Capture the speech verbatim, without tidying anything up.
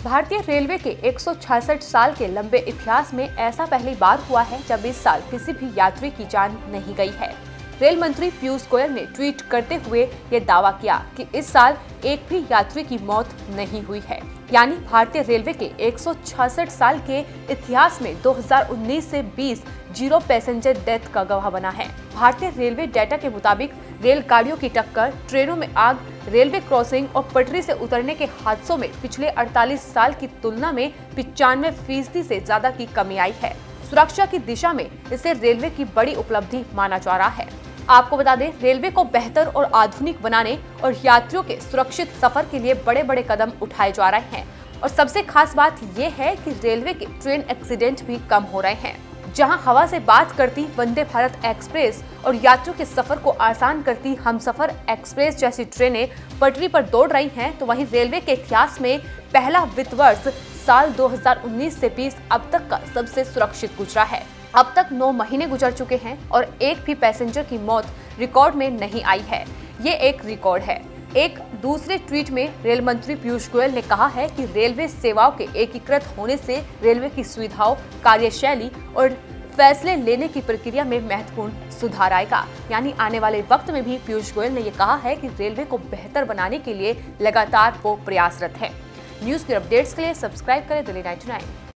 भारतीय रेलवे के एक सौ छियासठ साल के लंबे इतिहास में ऐसा पहली बार हुआ है जब इस साल किसी भी यात्री की जान नहीं गई है। रेल मंत्री पीयूष गोयल ने ट्वीट करते हुए ये दावा किया कि इस साल एक भी यात्री की मौत नहीं हुई है। यानी भारतीय रेलवे के एक सौ छियासठ साल के इतिहास में दो हज़ार उन्नीस से बीस जीरो पैसेंजर डेथ का गवाह बना है। भारतीय रेलवे डेटा के मुताबिक रेलगाड़ियों की टक्कर, ट्रेनों में आग, रेलवे क्रॉसिंग और पटरी से उतरने के हादसों में पिछले अड़तालीस साल की तुलना में पिचानवे फीसदी से ज्यादा की कमी आई है। सुरक्षा की दिशा में इसे रेलवे की बड़ी उपलब्धि माना जा रहा है। आपको बता दें, रेलवे को बेहतर और आधुनिक बनाने और यात्रियों के सुरक्षित सफर के लिए बड़े बड़े कदम उठाए जा रहे हैं। और सबसे खास बात यह है कि रेलवे के ट्रेन एक्सीडेंट भी कम हो रहे हैं। जहां हवा से बात करती वंदे भारत एक्सप्रेस और यात्रियों के सफर को आसान करती हमसफर एक्सप्रेस जैसी ट्रेनें पटरी पर दौड़ रही हैं, तो वहीं रेलवे के इतिहास में पहला वित्त वर्ष साल दो हज़ार उन्नीस से बीस अब तक का सबसे सुरक्षित गुजरा है। अब तक नौ महीने गुजर चुके हैं और एक भी पैसेंजर की मौत रिकॉर्ड में नहीं आई है। ये एक रिकॉर्ड है। एक दूसरे ट्वीट में रेल मंत्री पीयूष गोयल ने कहा है कि रेलवे सेवाओं के एकीकृत होने से रेलवे की सुविधाओं, कार्यशैली और फैसले लेने की प्रक्रिया में महत्वपूर्ण सुधार आएगा। यानी आने वाले वक्त में भी पीयूष गोयल ने यह कहा है कि रेलवे को बेहतर बनाने के लिए लगातार वो प्रयासरत है। न्यूज के अपडेट्स के लिए सब्सक्राइब करें दिल्ली नाइन्टी नाइन।